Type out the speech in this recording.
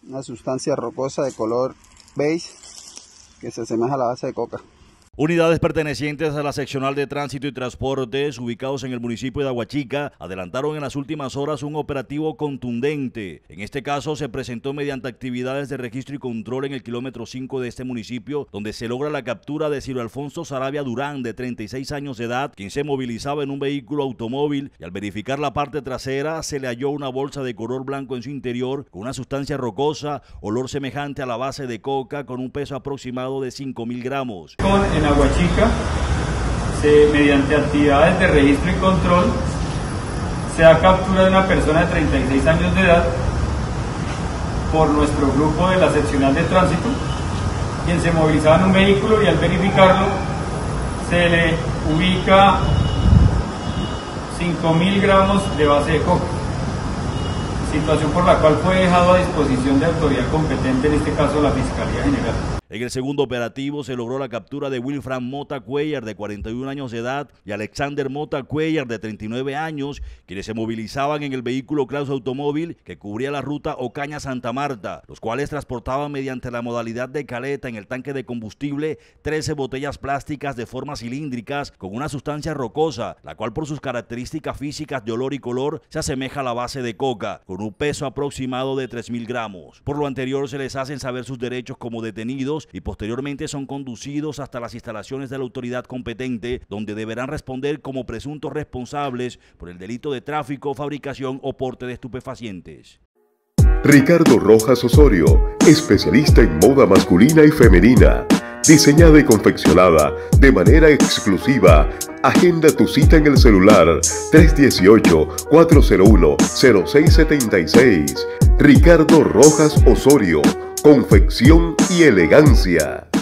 una sustancia rocosa de color beige que se asemeja a la base de coca. Unidades pertenecientes a la Seccional de Tránsito y Transportes, ubicados en el municipio de Aguachica, adelantaron en las últimas horas un operativo contundente. En este caso se presentó mediante actividades de registro y control en el kilómetro 5 de este municipio, donde se logra la captura de Ciro Alfonso Sarabia Durán, de 36 años de edad, quien se movilizaba en un vehículo automóvil, y al verificar la parte trasera se le halló una bolsa de color blanco en su interior con una sustancia rocosa, olor semejante a la base de coca, con un peso aproximado de 5.000 gramos. En Aguachica, mediante actividades de registro y control, se da captura de una persona de 36 años de edad por nuestro grupo de la seccional de tránsito, quien se movilizaba en un vehículo, y al verificarlo se le ubica 5.000 gramos de base de coca, situación por la cual fue dejado a disposición de autoridad competente, en este caso la Fiscalía General. En el segundo operativo se logró la captura de Wilfran Mota Cuellar, de 41 años de edad, y Alexander Mota Cuellar, de 39 años, quienes se movilizaban en el vehículo Claus Automóvil que cubría la ruta Ocaña-Santa Marta, los cuales transportaban mediante la modalidad de caleta en el tanque de combustible 13 botellas plásticas de formas cilíndricas con una sustancia rocosa, la cual por sus características físicas de olor y color se asemeja a la base de coca, con un peso aproximado de 3.000 gramos. Por lo anterior se les hacen saber sus derechos como detenidos y posteriormente son conducidos hasta las instalaciones de la autoridad competente, donde deberán responder como presuntos responsables por el delito de tráfico, fabricación o porte de estupefacientes. Ricardo Rojas Osorio, especialista en moda masculina y femenina, diseñada y confeccionada de manera exclusiva. Agenda tu cita en el celular 318-401-0676. Ricardo Rojas Osorio, confección y elegancia.